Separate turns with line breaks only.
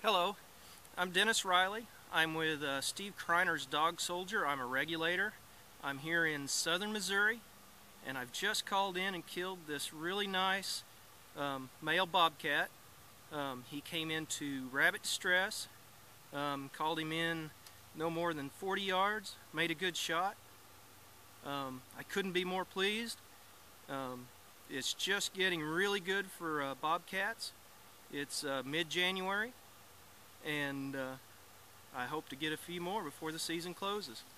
Hello, I'm Dennis Riley. I'm with Steve Kreiner's dog Soldier. I'm a regulator. I'm here in southern Missouri, and I've just called in and killed this really nice male bobcat. He came into rabbit distress, called him in no more than 40 yards, made a good shot. I couldn't be more pleased. It's just getting really good for bobcats. It's mid-January, and I hope to get a few more before the season closes.